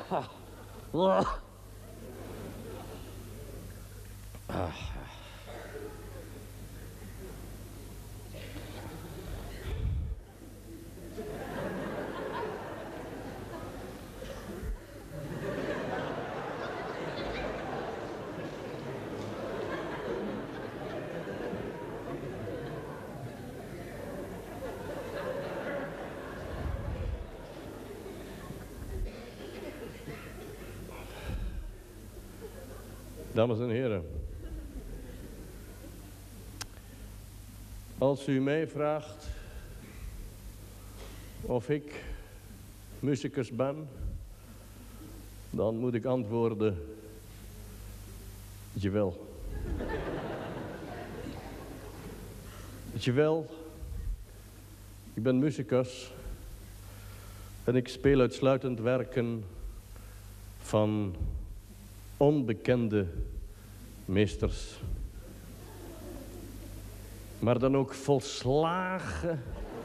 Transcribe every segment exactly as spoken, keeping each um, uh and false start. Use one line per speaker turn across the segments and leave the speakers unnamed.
Dames en heren, als u mij vraagt of ik muzikus ben, dan moet ik antwoorden, jawel. Jawel, ik ben muzikus en ik speel uitsluitend werken van onbekende meesters. Maar dan ook volslagen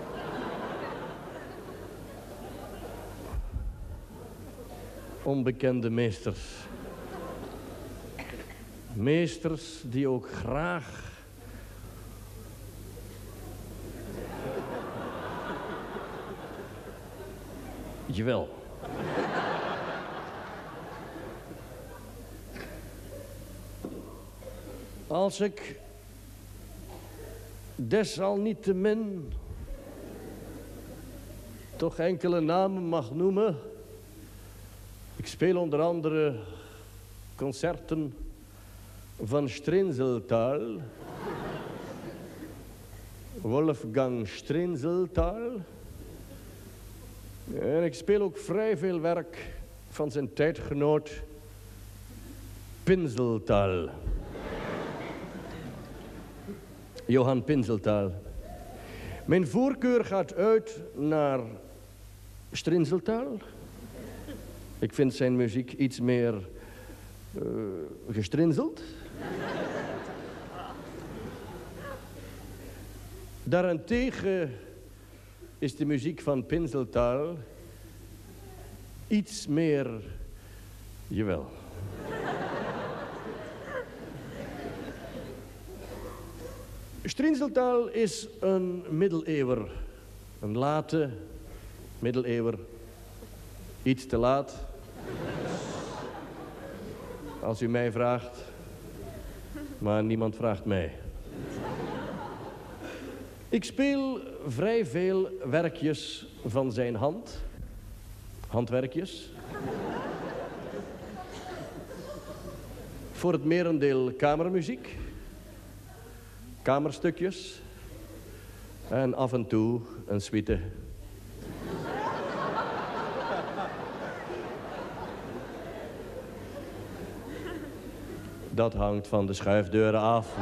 onbekende meesters. Meesters die ook graag jawel. Als ik desalniettemin toch enkele namen mag noemen. Ik speel onder andere concerten van Strenzeltaal, Wolfgang Strenzeltaal. En ik speel ook vrij veel werk van zijn tijdgenoot Pinseltaal. Johan Pinseltaal. Mijn voorkeur gaat uit naar Strenzeltaal. Ik vind zijn muziek iets meer uh, gestrinzeld. Daarentegen is de muziek van Pinseltaal iets meer, jawel. Strenzeltaal is een middeleeuwer, een late middeleeuwer, iets te laat, als u mij vraagt, maar niemand vraagt mij. Ik speel vrij veel werkjes van zijn hand, handwerkjes. Voor het merendeel kamermuziek. Kamerstukjes en af en toe een suite. Dat hangt van de schuifdeuren af.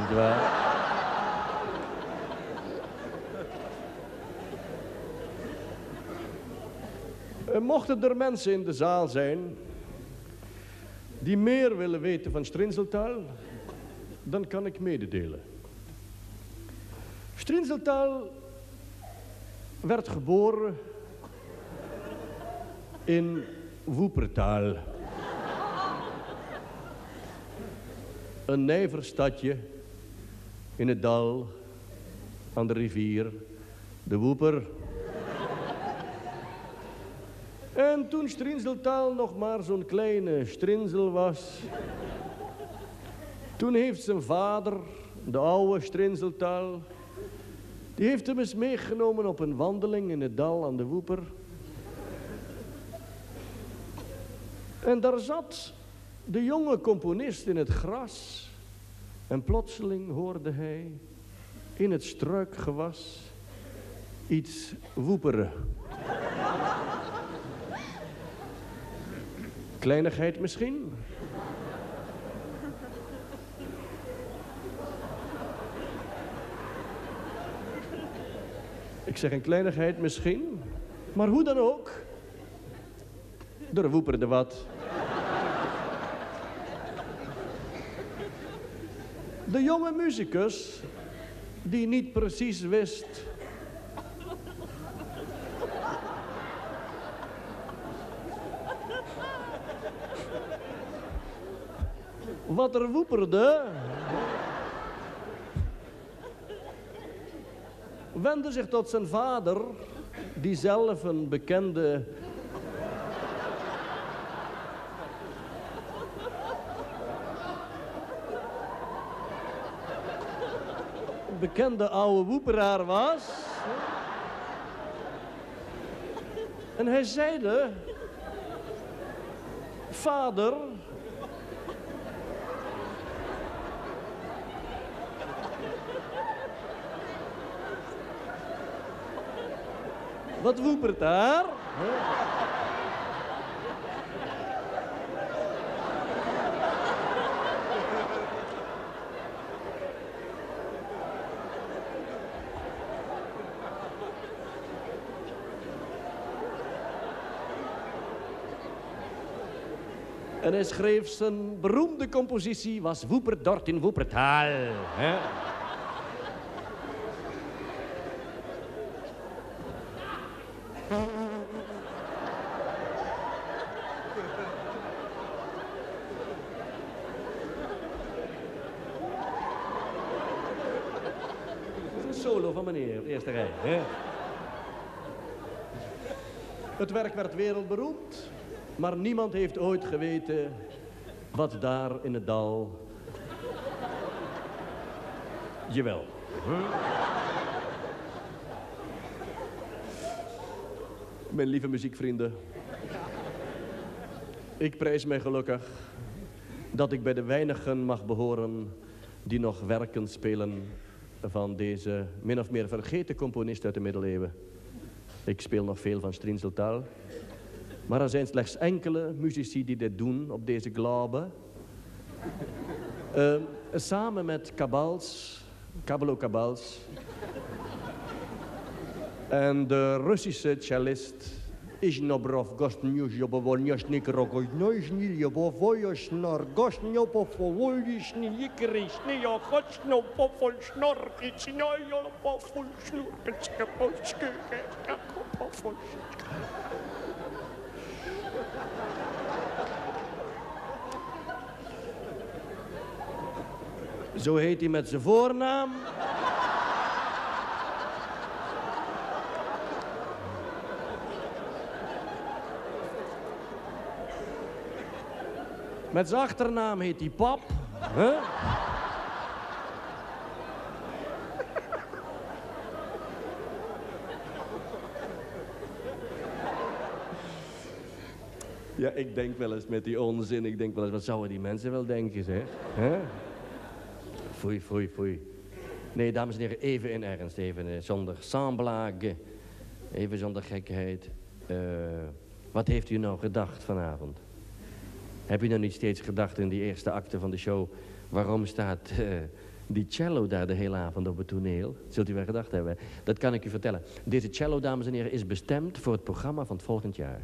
Mochten er mensen in de zaal zijn die meer willen weten van Strenzeltaal, dan kan ik mededelen. Strenzeltaal werd geboren in Woepertaal. Een nijverstadje in het dal aan de rivier, de Woeper. En toen Strenzeltaal nog maar zo'n kleine strenzel was, toen heeft zijn vader, de oude Strenzeltaal, die heeft hem eens meegenomen op een wandeling in het dal aan de Woeper. En daar zat de jonge componist in het gras. En plotseling hoorde hij in het struikgewas iets woeperen. Kleinigheid misschien? Ik zeg een kleinigheid misschien, maar hoe dan ook, er woeperde wat. De jonge muzikus, die niet precies wist wat er woeperde, wendde zich tot zijn vader, die zelf een bekende bekende oude woeperaar was. En hij zeide: vader, wat woepert daar? En hij schreef zijn beroemde compositie, was Woepert dort in Woepertaal. Hè? Dat is een solo van meneer, op de eerste rij. Hè? Het werk werd wereldberoemd. Maar niemand heeft ooit geweten wat daar in het dal... Jawel. Huh? Mijn lieve muziekvrienden. Ik prijs mij gelukkig dat ik bij de weinigen mag behoren die nog werken spelen van deze min of meer vergeten componist uit de middeleeuwen. Ik speel nog veel van Strijnseltaal. Maar er zijn slechts enkele muzici die dit doen op deze globe. Uh, samen met Kabals, Kabalo Kabals. En de Russische cellist Izhnobrov Gostnyuzhobovonyashnik Rogojnoizhniljobovoyoshnor Zo heet hij met zijn voornaam. Met zijn achternaam heet hij Pap. Huh? Ja, ik denk wel eens met die onzin, ik denk wel eens, wat zouden die mensen wel denken, zeg? Huh? Foei, foei, foei. Nee, dames en heren, even in ernst, even uh, zonder samblage, even zonder gekheid. Uh, wat heeft u nou gedacht vanavond? Heb u nou niet steeds gedacht in die eerste acte van de show, waarom staat uh, die cello daar de hele avond op het toneel? Zult u wel gedacht hebben. Dat kan ik u vertellen. Deze cello, dames en heren, is bestemd voor het programma van het volgend jaar.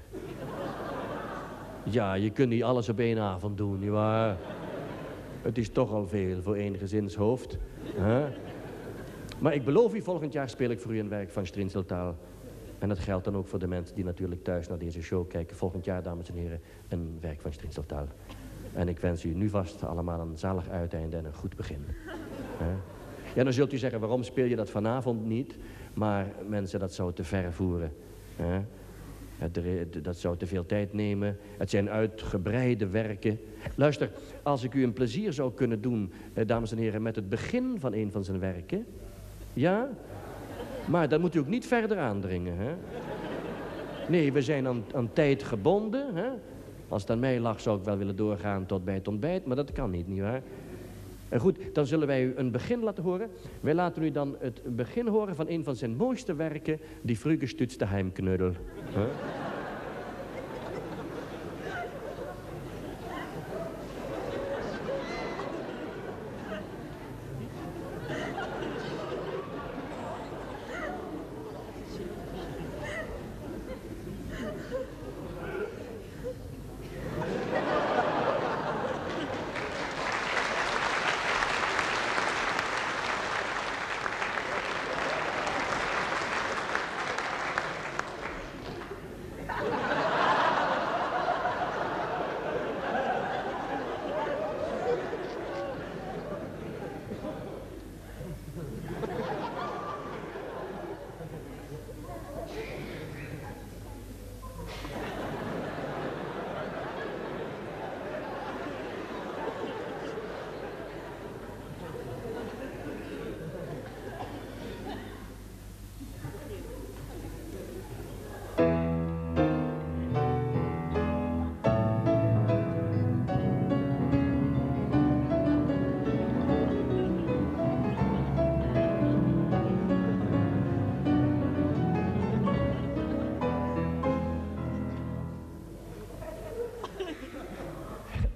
Ja, je kunt niet alles op één avond doen, nietwaar? Het is toch al veel voor één gezinshoofd. Huh? Maar ik beloof u, volgend jaar speel ik voor u een werk van Strijnseltaal. En dat geldt dan ook voor de mensen die natuurlijk thuis naar deze show kijken. Volgend jaar, dames en heren, een werk van Strijnseltaal. En ik wens u nu vast allemaal een zalig uiteinde en een goed begin. Huh? Ja, dan zult u zeggen, waarom speel je dat vanavond niet? Maar mensen, dat zou te ver voeren. Huh? Dat zou te veel tijd nemen. Het zijn uitgebreide werken. Luister, als ik u een plezier zou kunnen doen, eh, dames en heren, met het begin van een van zijn werken. Ja? Maar dan moet u ook niet verder aandringen, hè? Nee, we zijn aan, aan tijd gebonden, hè? Als het aan mij lag, zou ik wel willen doorgaan tot bij het ontbijt, maar dat kan niet, nietwaar? En goed, dan zullen wij u een begin laten horen. Wij laten u dan het begin horen van een van zijn mooiste werken, die Frühgestützte Heimknödel. Huh?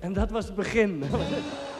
En dat was het begin.